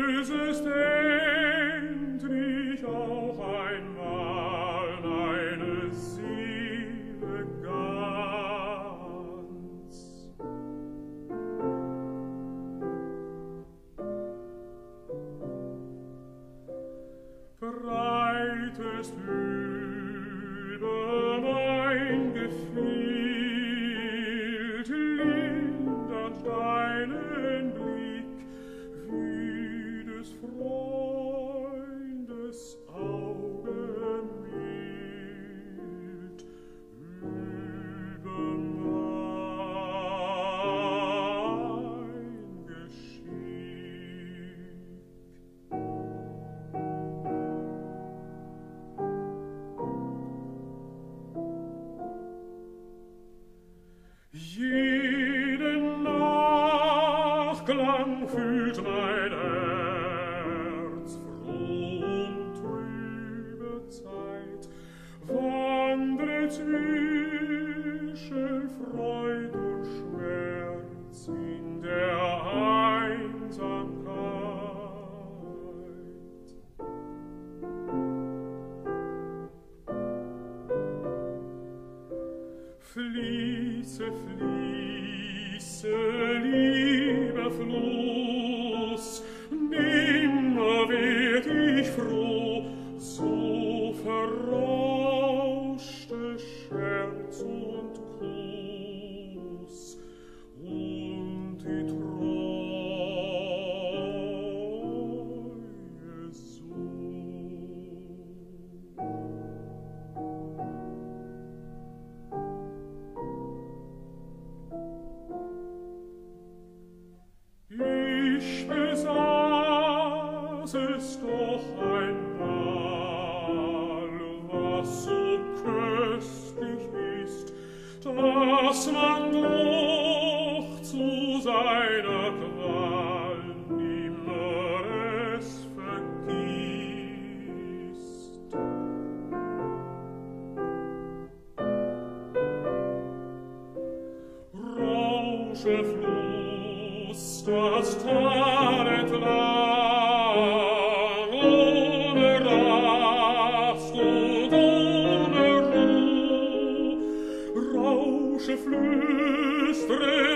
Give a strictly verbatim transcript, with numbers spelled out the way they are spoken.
lösest endlich auch einmal meine Seele ganz. Breitest über mein Gefild lindernd deinen Blick wie des Freundes Auge mild über mein Geschick. Jeden Nachklang fühlt mein Herz, froh und trübe Zeit, wandre zwischen Freud und Schmerz in der Einsamkeit. Fließe, fließe, lieber Fluss, nimmer werd ich froh, so verrauschte Scherz und Kuss und die Treue so. Ich besaß es doch einmal, was so köstlich ist, dass man doch zu seiner Qual nimmer es vergisst. Rausche Fluss, das Tal entlang, ohne Rast und ohne Ruh, rausche, flüstre